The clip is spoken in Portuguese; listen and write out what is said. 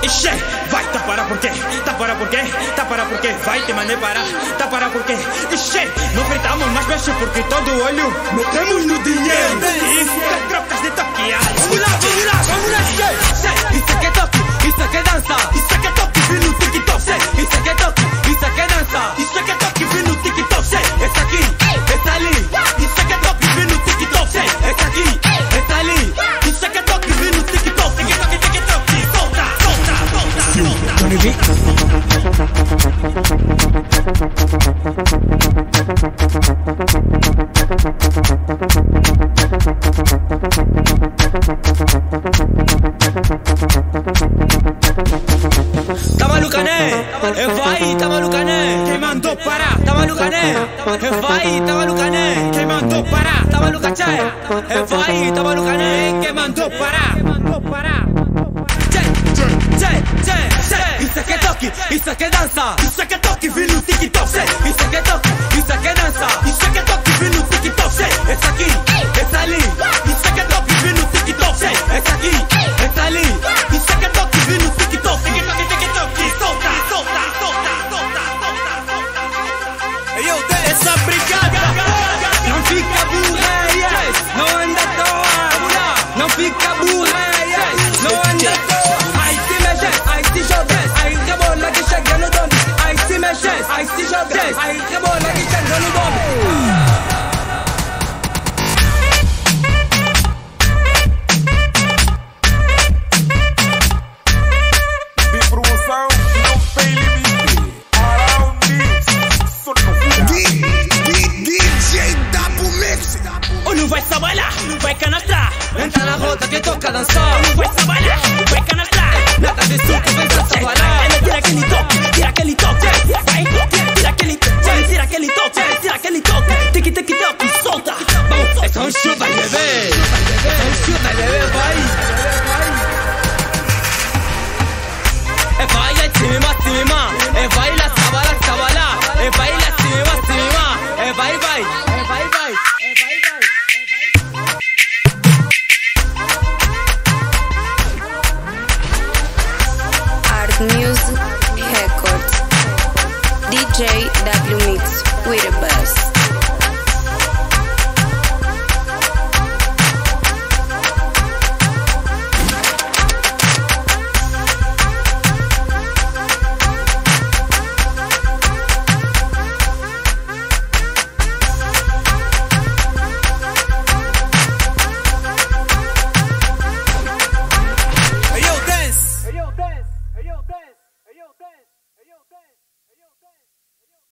Ixi, vai, tá para por quê? Tá para por quê? Tá para por quê? Vai, te mandei parar, tá para por quê? Ixi, não gritamos mais baixo porque todo olho metemos no dinheiro. Isso é trocas de toque. Vamos lá, vamos lá, vamos lá, Isso aqui é toque, isso aqui é dança. Isso aqui é toque, vi no TikTok. Isso aqui é toque, isso aqui é dança. Isso aqui é toque, vi no TikTok. Esse aqui, esse ali. Isso aqui é toque, vi no TikTok. Esse aqui, esse ali. Isso aqui é toque, vi no TikTok. TikTok, TikTok, solta, solta, solta, Tá maluca, né? Vai, tá maluca, né? Quem mandou parar? Tá maluca, né? Vai, tá maluca, né? Quem mandou parar? Tá maluca, tchê? Vai, tá maluca, né? Quem mandou parar? Isso aqui é toque, isso aqui é dança. Isso aqui é toque, vi no TikTok. Isso aqui é toque, isso aqui é dança. Isso aqui é toque, vi no TikTok. Esse aqui, esse ali. Isso aqui é toque, vi no TikTok. Esse aqui, esse ali. Isso aqui é toque, vi no TikTok. TikTok, TikTok, solta, solta, solta, solta, solta. Eu desço. Essa brigada Não fica burra, não anda à toa. Não fica burra, não anda à toa. Aí se mexe, aí se joga, aí rebola que chega no dono. Aí se mexe, aí se joga, aí rebola que chega no dono. Promoção não tem limite. Around Mix, só no DJ Double Mix. ou não vai trabalhar, vai canastrar. Entra na rota que toca dançar. Não vai trabalhar, vai canastrar. Nada de suco, vem pra trabalhar. Ela tira aquele toque, tira aquele toque. Vai, tira aquele toque, tira aquele toque, tira aquele toque. Tic, tic, toque, solta. É só um chuva, bebê. É só um chuva, bebê, vai. Vai cima, cima. Vai lá, sabala, sabala. Vai lá, cima, cima. Vai, vai. Vai, vai. Art Music Records. DJ W Mix with a buzz.